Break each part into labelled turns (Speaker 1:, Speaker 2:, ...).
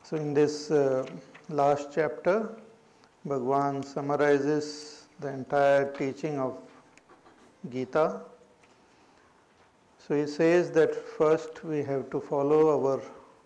Speaker 1: So in this last chapter, Bhagwan summarizes the entire teaching of Gita. So he says that first we have to follow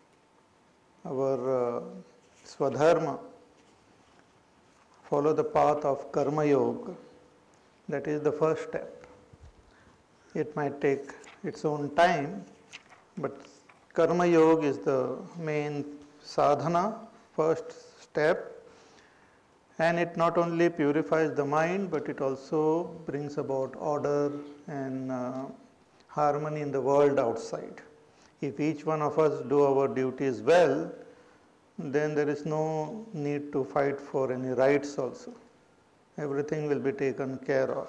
Speaker 1: our Swadharma, follow the path of Karma Yoga. That is the first step. It might take its own time, but Karma Yoga is the main sadhana, first step, and it not only purifies the mind, but it also brings about order and harmony in the world outside. If each one of us do our duties well, then there is no need to fight for any rights also. Everything will be taken care of.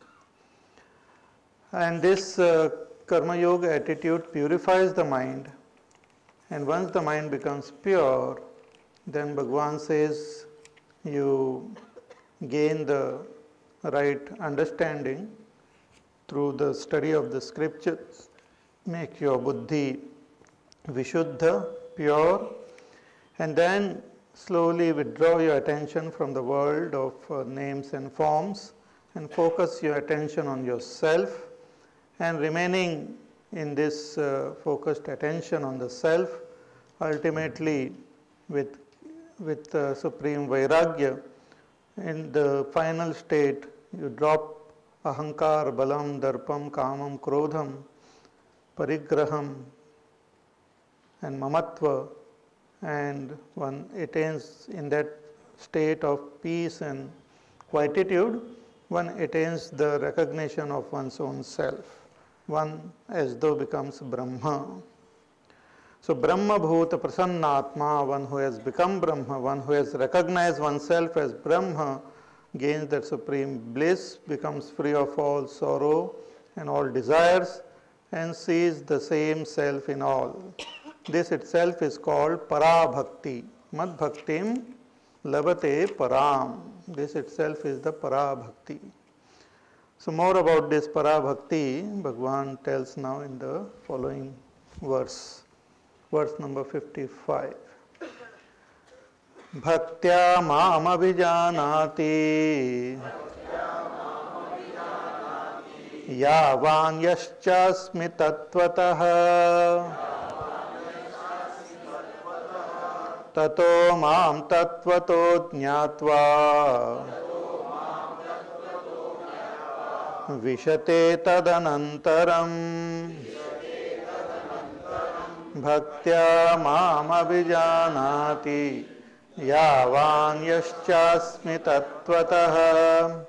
Speaker 1: And this Karma Yoga attitude purifies the mind, and once the mind becomes pure, then Bhagwan says you gain the right understanding through the study of the scriptures, make your buddhi vishuddha, pure, and then slowly withdraw your attention from the world of names and forms and focus your attention on yourself, and remaining in this focused attention on the self, ultimately with supreme vairagya, in the final state you drop ahankar, balam, darpam, kamam, krodham, parigraham and mamatva, and one attains in that state of peace and quietude, one attains the recognition of one's own self. One as though becomes Brahma. So Brahma Bhuta Prasannatma, one who has become Brahma, one who has recognized oneself as Brahma, gains that supreme bliss, becomes free of all sorrow and all desires, and sees the same self in all. This itself is called Parabhakti. Mad Bhaktim Labate Param. This itself is the Parabhakti. So more about this Parabhakti, Bhagwan tells now in the following verse. Verse number 55. Bhaktya mam abhijanati yavan yaschasmi tattvataha tato mam tattvato jnatva vishate tadanantaram bhaktya mam abhijanati yavan yaschasmi tattvataha.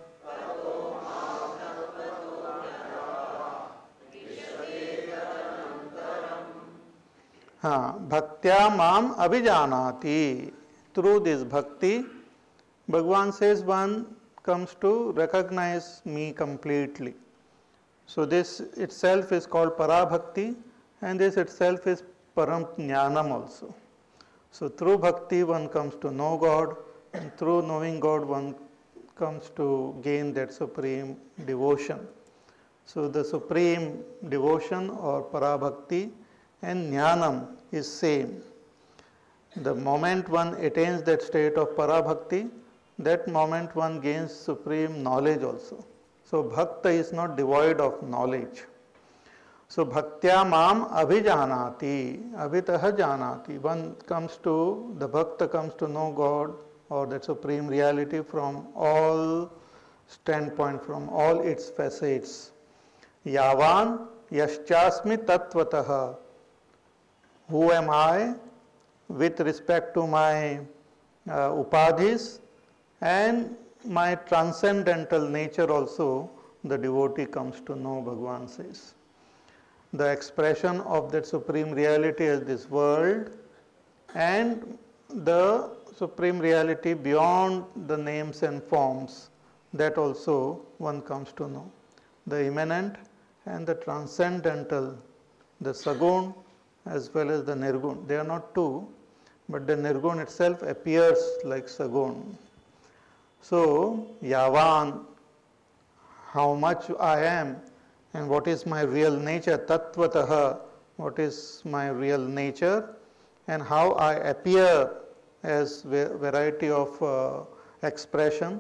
Speaker 1: Bhaktya mam abhijanati. Through this bhakti, Bhagwan says one comes to recognize me completely. So this itself is called Parabhakti, and this itself is Param Jnanam also. So through bhakti one comes to know God, and through knowing God one comes to gain that supreme devotion. So the supreme devotion or Parabhakti and Jnanam is same. The moment one attains that state of Parabhakti, that moment one gains supreme knowledge also. So Bhakta is not devoid of knowledge. So Bhaktya mam abhijanati, abhitaha janati. One comes to, the Bhakta comes to know God or that supreme reality from all standpoint, from all its facets. Yavan yaschasmi tattvataha. Who am I with respect to my upadhis and my transcendental nature also, the devotee comes to know, Bhagwan says. The expression of that supreme reality as this world and the supreme reality beyond the names and forms, that also one comes to know. The immanent and the transcendental, the Sagun as well as the Nirgun. They are not two, but the Nirgun itself appears like Sagun. So, Yavan, how much I am and what is my real nature, Tattvataha, what is my real nature, and how I appear as variety of expression,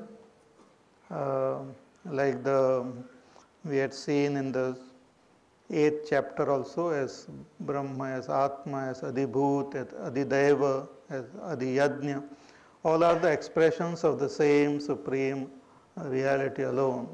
Speaker 1: like we had seen in the 8th chapter also, as Brahma, as Atma, as Adibhut, as Adideva, as Adiyajna. All are the expressions of the same supreme reality alone.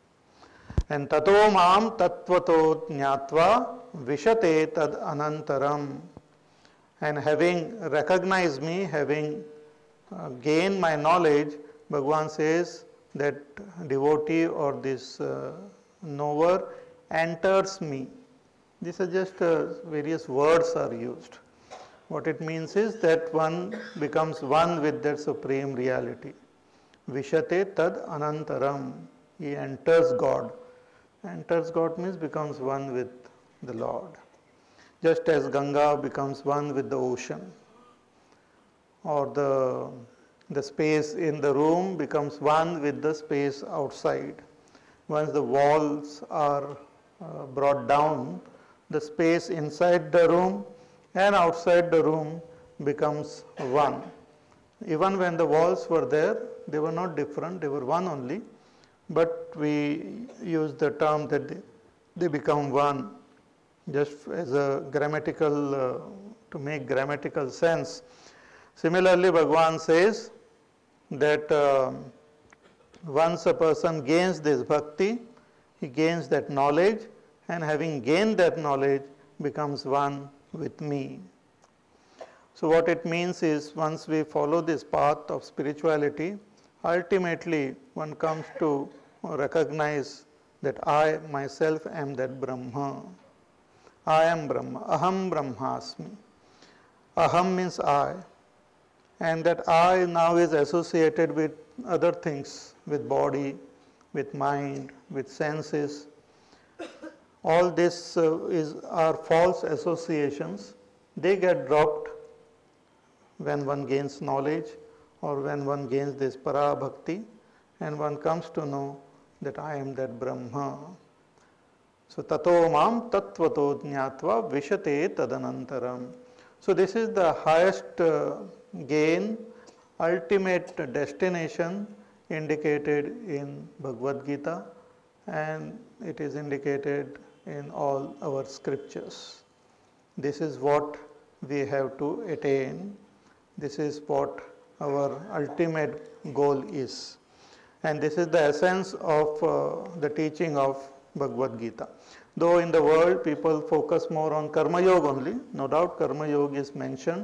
Speaker 1: And tato mam tattvato jnatva vishate tad anantaram. And having recognized me, having gained my knowledge, Bhagavan says that devotee or this knower enters me. These are just various words are used. What it means is that one becomes one with that supreme reality. Vishate tad anantaram. He enters God. Enters God means becomes one with the Lord. Just as Ganga becomes one with the ocean, or the space in the room becomes one with the space outside. Once the walls are brought down, the space inside the room and outside the room becomes one. Even when the walls were there, they were not different, they were one only, but we use the term that they become one just as a grammatical, to make grammatical sense. Similarly, Bhagavan says that once a person gains this bhakti, he gains that knowledge, and having gained that knowledge becomes one with me. So what it means is, once we follow this path of spirituality, ultimately one comes to recognize that I myself am that Brahma. I am Brahma. Aham Brahmasmi. Aham means I. And that I now is associated with other things, with body, with mind, with senses. All this are false associations. They get dropped when one gains knowledge or when one gains this para bhakti, and one comes to know that I am that Brahma. So tato mam tattvato jnatva vishate tadanantaram. So this is the highest gain, ultimate destination indicated in Bhagavad Gita, and it is indicated in all our scriptures. This is what we have to attain. This is what our ultimate goal is. And this is the essence of the teaching of Bhagavad Gita. Though in the world people focus more on Karma Yoga only, no doubt Karma Yoga is mentioned.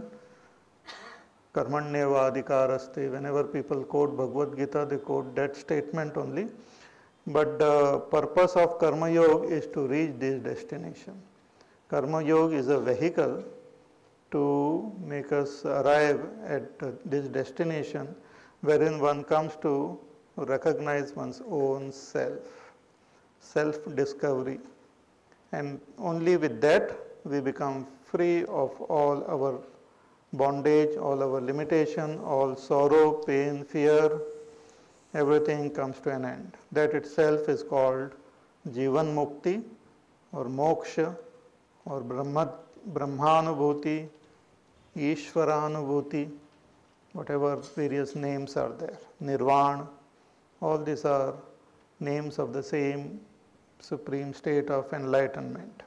Speaker 1: Karmanyeva adhikaraste, whenever people quote Bhagavad Gita, they quote that statement only. But the purpose of Karma Yoga is to reach this destination. Karma Yoga is a vehicle to make us arrive at this destination, wherein one comes to recognize one's own self-discovery. And only with that we become free of all our bondage, all our limitation, all sorrow, pain, fear, everything comes to an end. That itself is called Jivan Mukti or Moksha or Brahmanubhuti, Ishvaranubhuti, whatever various names are there, Nirvana, all these are names of the same supreme state of enlightenment.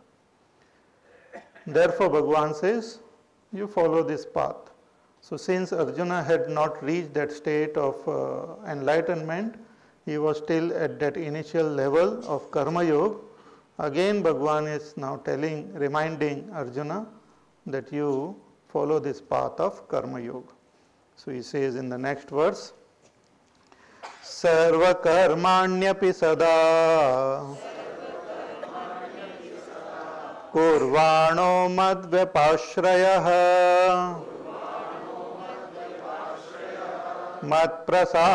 Speaker 1: Therefore, Bhagavan says, you follow this path. So since Arjuna had not reached that state of enlightenment, he was still at that initial level of Karma Yoga. Again, Bhagavan is now reminding Arjuna that you follow this path of Karma Yoga. So he says in the next verse, Sarva karmanyapi sada kurvano madvyapashrayah mat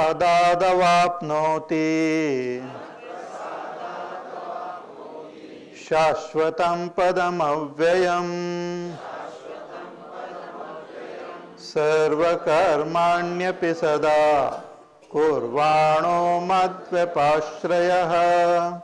Speaker 1: prasadadavapnoti shashvatam padam avyayam sarva karmanyapi sada kurvano madvyapashrayah.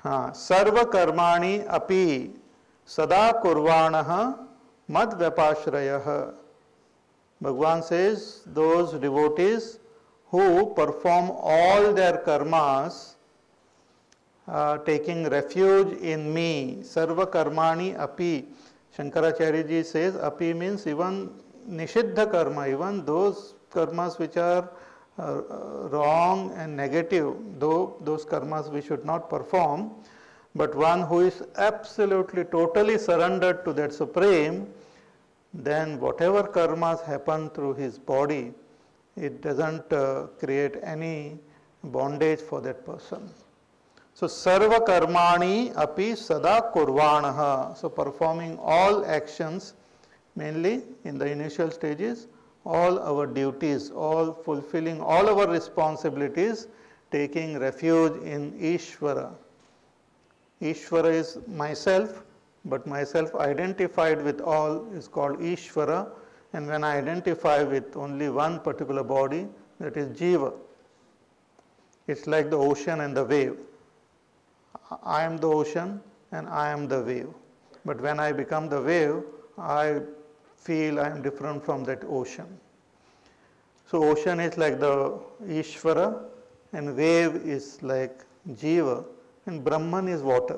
Speaker 1: हाँ, सर्व कर्माणि अपि सदा कुर्वाणः मद व्यपाश्रयः. Bhagavan says those devotees who perform all their karmas taking refuge in me, sarva karmani api. Shankaracharya ji says api means even nishiddha karma, even those karmas which are wrong and negative, though those karmas we should not perform, but one who is absolutely totally surrendered to that Supreme, then whatever karmas happen through his body, it doesn't create any bondage for that person. So, sarva karmani api sada kurvanaha. So, performing all actions, mainly in the initial stages, all our duties, all fulfilling all our responsibilities, taking refuge in Ishvara. Ishvara is myself, but myself identified with all is called Ishvara, and when I identify with only one particular body, that is Jiva. It's like the ocean and the wave. I am the ocean and I am the wave. But when I become the wave, I feel I am different from that ocean. So ocean is like the Ishvara and wave is like Jiva, and Brahman is water.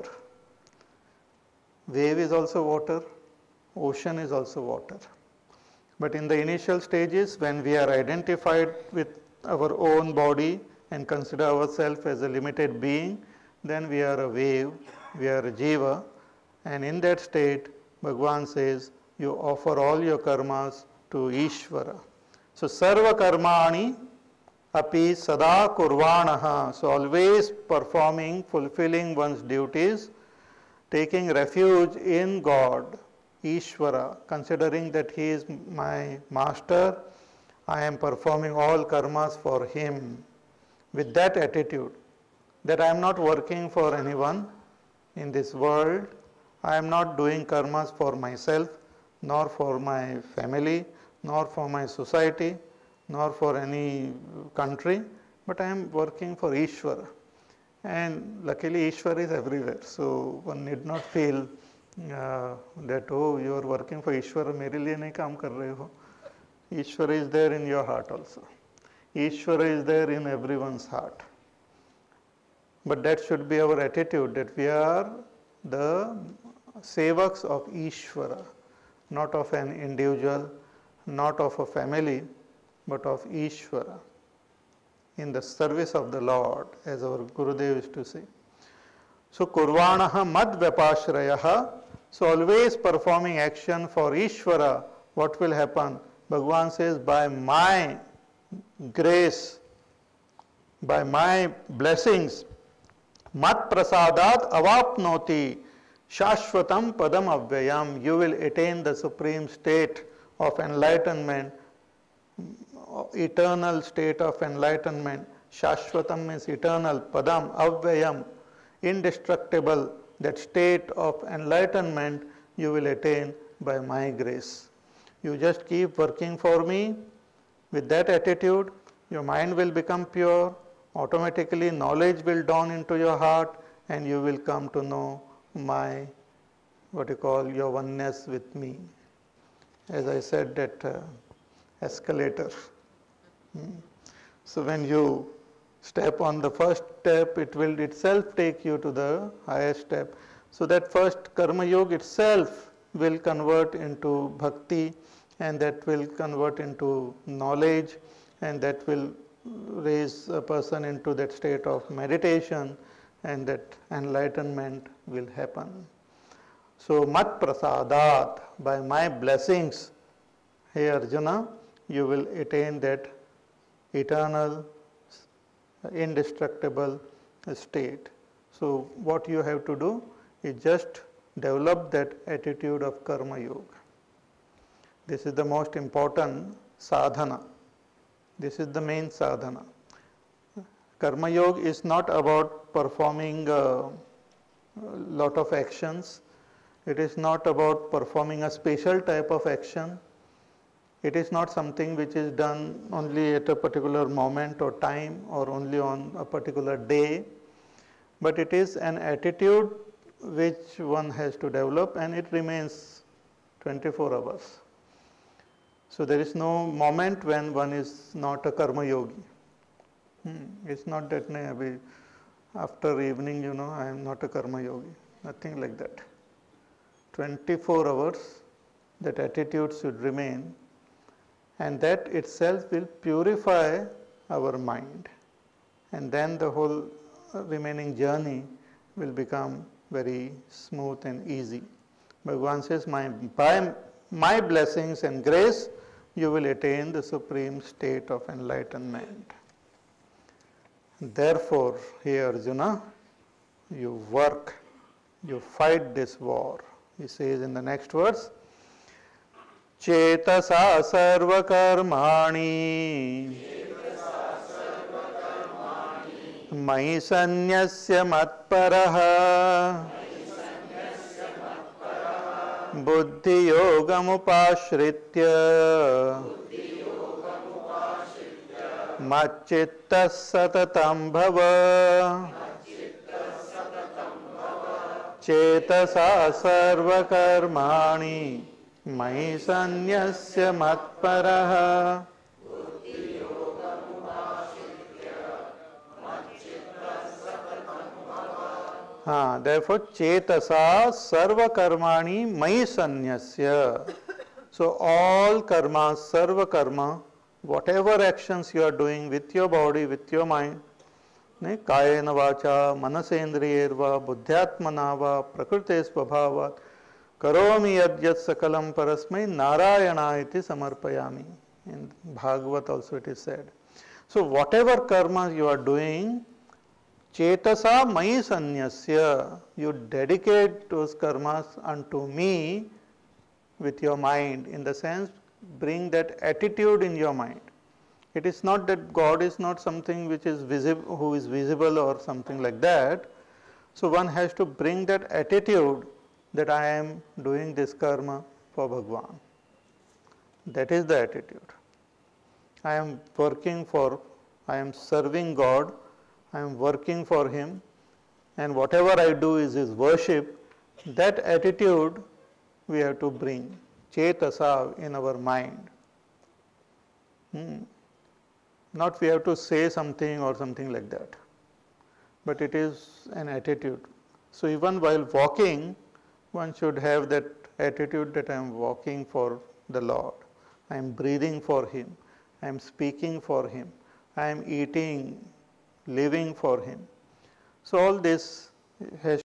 Speaker 1: Wave is also water, ocean is also water. But in the initial stages, when we are identified with our own body and consider ourselves as a limited being, then we are a wave, we are a jiva, and in that state, Bhagavan says, you offer all your karmas to Ishvara. So, sarva karmani api sada kurvanaha. So, always performing, fulfilling one's duties, taking refuge in God, Ishvara, considering that He is my master, I am performing all karmas for Him. With that attitude, that I am not working for anyone in this world, I am not doing karmas for myself, nor for my family, nor for my society, nor for any country, but I am working for Ishvara. And luckily Ishvara is everywhere, so one need not feel that, oh, you are working for Ishvara, mere liye nahi kaam kar rahe ho. Ishvara is there in your heart also. Ishvara is there in everyone's heart. But that should be our attitude, that we are the sevaks of Ishvara, not of an individual, not of a family, but of Ishvara, in the service of the Lord, as our Gurudev used to say. So, kurvanaha mad vyapashrayaha. So, always performing action for Ishvara, what will happen? Bhagavan says, by my grace, by my blessings, mat prasadat avapnoti shashvatam padam avyayam. You will attain the supreme state of enlightenment, eternal state of enlightenment. Shashvatam means eternal, padam, avyayam, indestructible. That state of enlightenment you will attain by my grace. You just keep working for me with that attitude, your mind will become pure, automatically knowledge will dawn into your heart, and you will come to know my, what you call, your oneness with me. As I said, that escalator. So when you step on the first step, it will itself take you to the highest step. So that first karma yoga itself will convert into bhakti, and that will convert into knowledge, and that will raise a person into that state of meditation, and that enlightenment will happen. So, mat prasadat, by my blessings, hey Arjuna, you will attain that eternal, indestructible state. So, what you have to do is just develop that attitude of karma yoga. This is the most important sadhana. This is the main sadhana. Karma yoga is not about performing a lot of actions. It is not about performing a special type of action. It is not something which is done only at a particular moment or time or only on a particular day. but it is an attitude which one has to develop, and it remains 24 hours. So there is no moment when one is not a karma yogi. It's not that after evening, I am not a karma yogi. Nothing like that. 24 hours, that attitude should remain, and that itself will purify our mind. And then the whole remaining journey will become very smooth and easy. Bhagavan says, by my blessings and grace, you will attain the supreme state of enlightenment. Therefore, hey Arjuna, you work, you fight this war. He says in the next verse, Chetasa sarva karmani Mahi sanyasya matparaha Buddhi yogamupashritya Macchitta satatam bhava Chetasa sarva karmani Mahi sanyasya matparaha. Therefore, Chetasa sarva karmani mahi sanyasya. So all karmas, sarva karma, whatever actions you are doing with your body, with your mind, kayena vacha, manasendriyerva, buddhyatmana va, prakrite svabhavat, karomi yadyat sakalam parasmai narayana iti samarpayami. In Bhagavad also it is said. So whatever karma you are doing, Chetasa mahi sanyasya, you dedicate those karmas unto me with your mind, in the sense, bring that attitude in your mind. It is not that God is not something which is visible, who is visible or something like that. So one has to bring that attitude that I am doing this karma for Bhagavan. That is the attitude. I am serving God, I am working for Him, and whatever I do is His worship. That attitude we have to bring, Chetasa, in our mind. Not we have to say something or something like that, but it is an attitude. So even while walking, one should have that attitude that I am walking for the Lord. I am breathing for Him. I am speaking for Him. I am eating, living for Him. So all this has